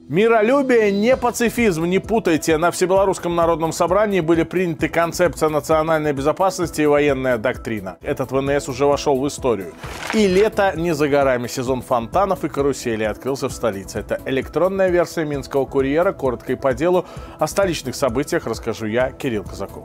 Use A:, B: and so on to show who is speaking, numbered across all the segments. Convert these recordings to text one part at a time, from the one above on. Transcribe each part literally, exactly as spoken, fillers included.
A: Миролюбие, не пацифизм, не путайте. На Всебелорусском народном собрании были приняты концепция национальной безопасности и военная доктрина. Этот ВНС уже вошел в историю. И лето не за горами. Сезон фонтанов и каруселей открылся в столице. Это электронная версия Минского курьера. Коротко и по делу. О столичных событиях расскажу я, Кирилл Казаков.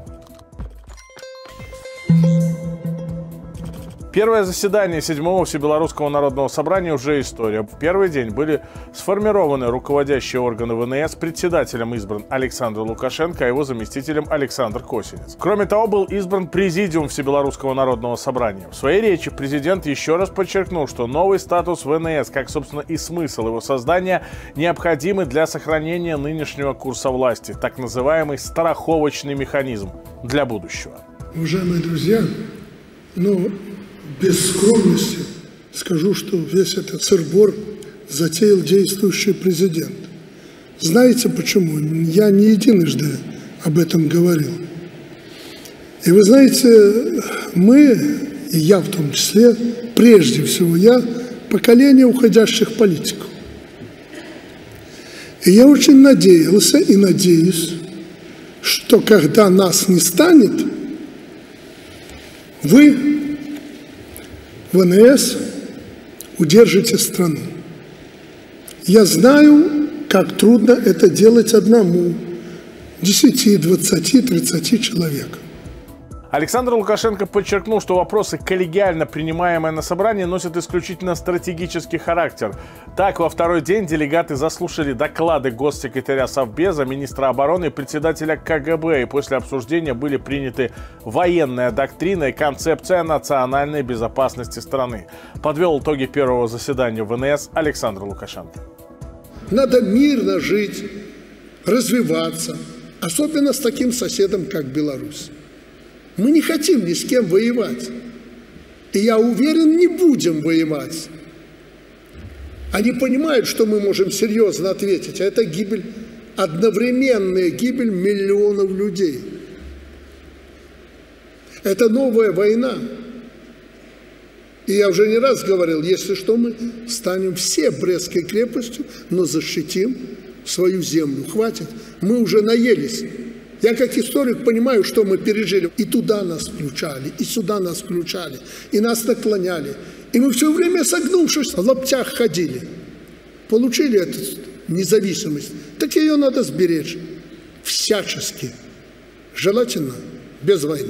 A: Первое заседание седьмого Всебелорусского народного собрания уже история. В первый день были сформированы руководящие органы ВНС, председателем избран Александр Лукашенко, а его заместителем Александр Косинец. Кроме того, был избран президиум Всебелорусского народного собрания. В своей речи президент еще раз подчеркнул, что новый статус ВНС, как, собственно, и смысл его создания, необходимы для сохранения нынешнего курса власти, так называемый страховочный механизм для будущего.
B: Уважаемые друзья, ну... без скромности скажу, что весь этот сыр-бор затеял действующий президент. Знаете почему? Я не единожды об этом говорил. И вы знаете, мы, и я в том числе, прежде всего я, поколение уходящих политиков. И я очень надеялся и надеюсь, что когда нас не станет, вы, ВНС, удержите страну. Я знаю, как трудно это делать одному, десяти, двадцати, тридцати человек.
A: Александр Лукашенко подчеркнул, что вопросы, коллегиально принимаемые на собрании, носят исключительно стратегический характер. Так, во второй день делегаты заслушали доклады госсекретаря Совбеза, министра обороны и председателя КГБ. И после обсуждения были приняты военная доктрина и концепция национальной безопасности страны. Подвел итоги первого заседания ВНС Александр Лукашенко.
B: Надо мирно жить, развиваться, особенно с таким соседом, как Беларусь. Мы не хотим ни с кем воевать. И я уверен, не будем воевать. Они понимают, что мы можем серьезно ответить. А это гибель, одновременная гибель миллионов людей. Это новая война. И я уже не раз говорил, если что, мы станем все Брестской крепостью, но защитим свою землю. Хватит. Мы уже наелись. Я как историк понимаю, что мы пережили. И туда нас включали, и сюда нас включали, и нас наклоняли. И мы все время, согнувшись, в лаптях ходили. Получили эту независимость, так ее надо сберечь всячески. Желательно без войны.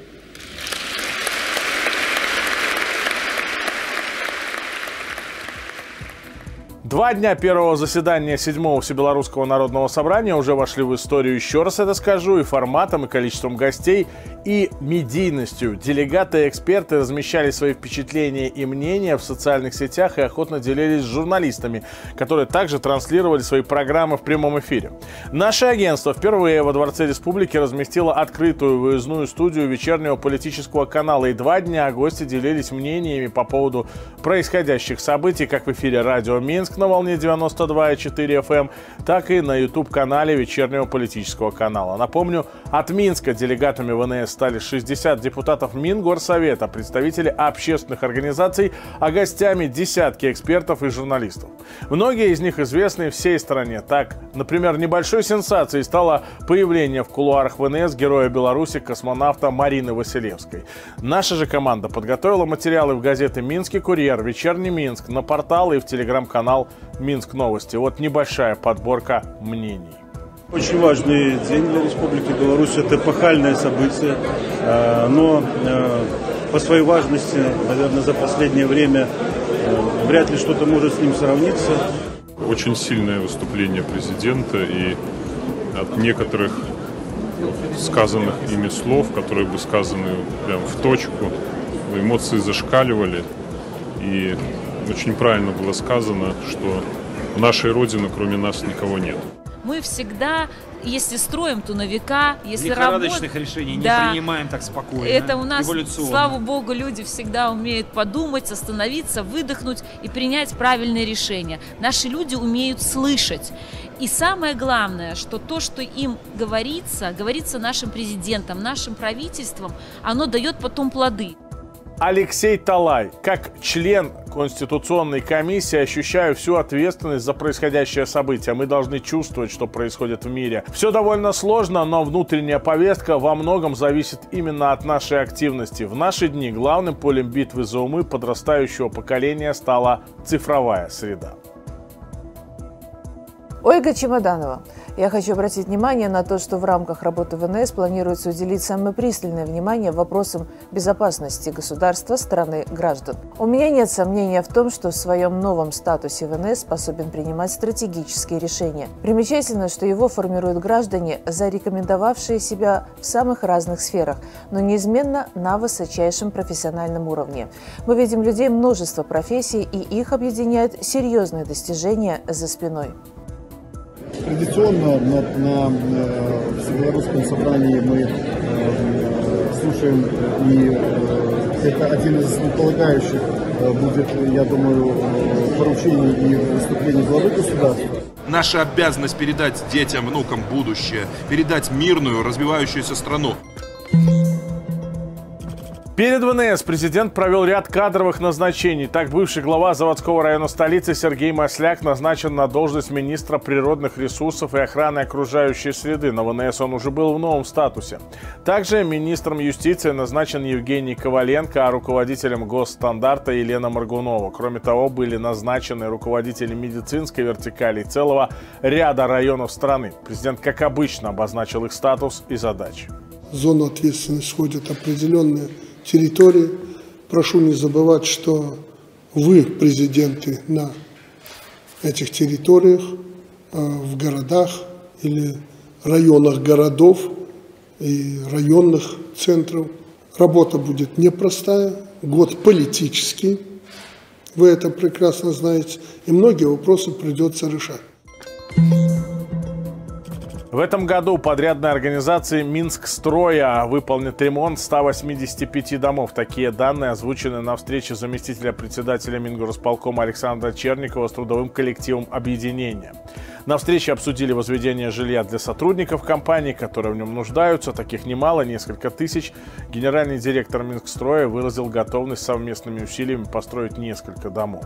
A: Два дня первого заседания седьмого Всебелорусского народного собрания уже вошли в историю, еще раз это скажу, и форматом, и количеством гостей, и медийностью. Делегаты и эксперты размещали свои впечатления и мнения в социальных сетях и охотно делились с журналистами, которые также транслировали свои программы в прямом эфире. Наше агентство впервые во Дворце Республики разместило открытую выездную студию вечернего политического канала, и два дня гости делились мнениями по поводу происходящих событий как в эфире радио Минск на волне девяносто два и четыре эф эм, так и на YouTube-канале вечернего политического канала. Напомню, от Минска делегатами ВНС стали шестьдесят депутатов Мингорсовета, представители общественных организаций, а гостями десятки экспертов и журналистов. Многие из них известны всей стране. Так, например, небольшой сенсацией стало появление в кулуарах ВНС героя Беларуси, космонавта Марины Василевской. Наша же команда подготовила материалы в газеты «Минский курьер», «Вечерний Минск», на портал и в телеграм-канал «Минск Новости». Вот небольшая подборка мнений.
C: Очень важный день для Республики Беларусь. Это эпохальное событие, но по своей важности, наверное, за последнее время вряд ли что-то может с ним сравниться.
D: Очень сильное выступление президента, и от некоторых сказанных ими слов, которые бы сказаны прям в точку, эмоции зашкаливали. И очень правильно было сказано, что в нашей Родине кроме нас никого нет.
E: Мы всегда, если строим, то на века, если
F: лихорадочных
E: работ...
F: решений
E: да,
F: не принимаем так спокойно.
E: Это у нас, слава богу, люди всегда умеют подумать, остановиться, выдохнуть и принять правильные решения. Наши люди умеют слышать. И самое главное, что то, что им говорится, говорится нашим президентом, нашим правительством, оно дает потом плоды.
A: Алексей Талай. Как член Конституционной комиссии ощущаю всю ответственность за происходящее событие. Мы должны чувствовать, что происходит в мире. Все довольно сложно, но внутренняя повестка во многом зависит именно от нашей активности. В наши дни главным полем битвы за умы подрастающего поколения стала цифровая среда.
F: Ольга Чемоданова. Я хочу обратить внимание на то, что в рамках работы ВНС планируется уделить самое пристальное внимание вопросам безопасности государства, страны, граждан. У меня нет сомнения в том, что в своем новом статусе ВНС способен принимать стратегические решения. Примечательно, что его формируют граждане, зарекомендовавшие себя в самых разных сферах, но неизменно на высочайшем профессиональном уровне. Мы видим людей множества профессий, и их объединяют серьезные достижения за спиной.
G: Традиционно на, на э, Всебелорусском собрании мы э, слушаем, и э, это один из полагающих э, будет, я думаю, э, поручений и выступлений главы государства.
H: Наша обязанность передать детям, внукам будущее, передать мирную, развивающуюся страну.
A: Перед ВНС президент провел ряд кадровых назначений. Так, бывший глава заводского района столицы Сергей Масляк назначен на должность министра природных ресурсов и охраны окружающей среды. На ВНС он уже был в новом статусе. Также министром юстиции назначен Евгений Коваленко, а руководителем госстандарта Елена Моргунова. Кроме того, были назначены руководители медицинской вертикали и целого ряда районов страны. Президент, как обычно, обозначил их статус и задачи.
B: В зону ответственности входят определенные территории. Прошу не забывать, что вы президенты на этих территориях, в городах или районах городов и районных центров. Работа будет непростая, год политический, вы это прекрасно знаете, и многие вопросы придется решать.
A: В этом году подрядная организация «Минскстроя» выполнит ремонт ста восьмидесяти пяти домов. Такие данные озвучены на встрече заместителя председателя Мингорисполкома Александра Черникова с трудовым коллективом объединения. На встрече обсудили возведение жилья для сотрудников компании, которые в нем нуждаются. Таких немало, несколько тысяч. Генеральный директор «Минскстроя» выразил готовность совместными усилиями построить несколько домов.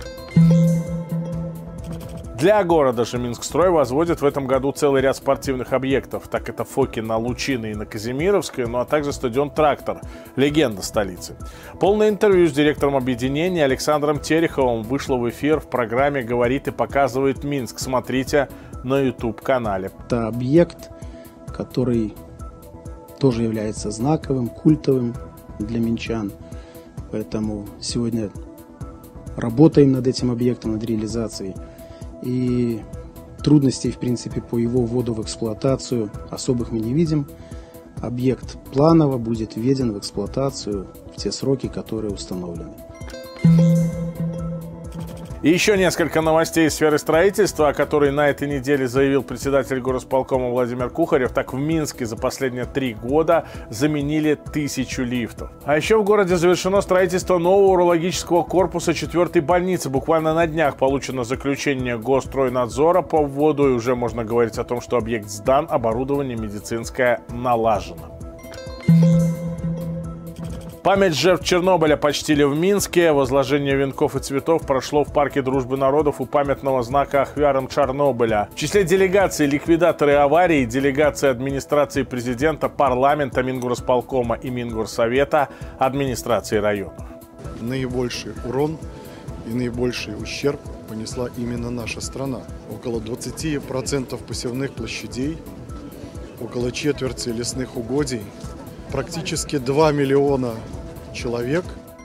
A: Для города же Минскстрой возводит в этом году целый ряд спортивных объектов. Так это Фокино, Лучино и на Казимировской, ну а также стадион «Трактор», легенда столицы. Полное интервью с директором объединения Александром Тереховым вышло в эфир в программе «Говорит и показывает Минск». Смотрите на ютуб-канале.
I: Это объект, который тоже является знаковым, культовым для минчан. Поэтому сегодня работаем над этим объектом, над реализацией. И трудностей, в принципе, по его вводу в эксплуатацию особых мы не видим. Объект планово будет введен в эксплуатацию в те сроки, которые установлены.
A: И еще несколько новостей из сферы строительства, о которой на этой неделе заявил председатель горосполкома Владимир Кухарев. Так, в Минске за последние три года заменили тысячу лифтов. А еще в городе завершено строительство нового урологического корпуса четвертой больницы. Буквально на днях получено заключение Госстройнадзора по вводу, и уже можно говорить о том, что объект сдан, оборудование медицинское налажено. Память жертв Чернобыля почтили в Минске. Возложение венков и цветов прошло в парке Дружбы народов у памятного знака ахвярам Чернобыля. В числе делегаций ликвидаторы аварии, делегации администрации президента, парламента, Мингорисполкома и Мингорсовета, администрации районов.
J: Наибольший урон и наибольший ущерб понесла именно наша страна. Около двадцати процентов посевных площадей, около четверти лесных угодий, практически два миллиона человек.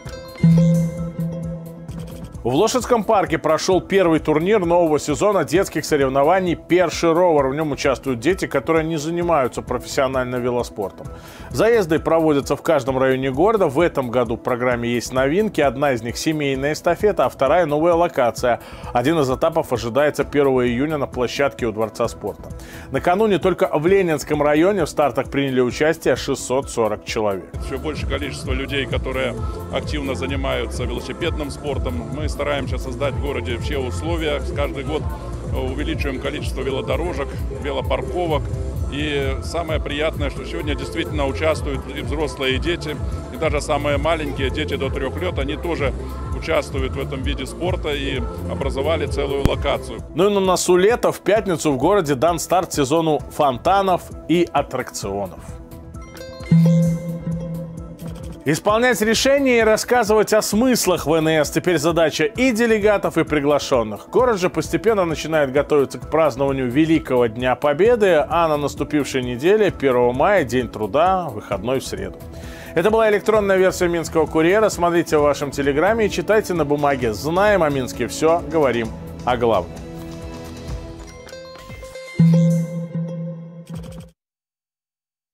A: В Лошадском парке прошел первый турнир нового сезона детских соревнований «Перший ровер». В нем участвуют дети, которые не занимаются профессионально велоспортом. Заезды проводятся в каждом районе города. В этом году в программе есть новинки. Одна из них – семейная эстафета, а вторая – новая локация. Один из этапов ожидается первого июня на площадке у Дворца спорта. Накануне только в Ленинском районе в стартах приняли участие шестьсот сорок человек.
K: Все большее количество людей, которые активно занимаются велосипедным спортом. Мы стараемся создать в городе все условия. Каждый год увеличиваем количество велодорожек, велопарковок. И самое приятное, что сегодня действительно участвуют и взрослые, и дети, и даже самые маленькие, дети до трех лет, они тоже участвуют в этом виде спорта и образовали целую локацию.
A: Ну и на носу лета, в пятницу в городе дан старт сезону фонтанов и аттракционов. Исполнять решения и рассказывать о смыслах ВНС теперь задача и делегатов, и приглашенных. Город же постепенно начинает готовиться к празднованию Великого Дня Победы, а на наступившей неделе, первого мая, День труда, выходной в среду. Это была электронная версия Минского курьера. Смотрите в вашем телеграме и читайте на бумаге. Знаем о Минске все, говорим о главном.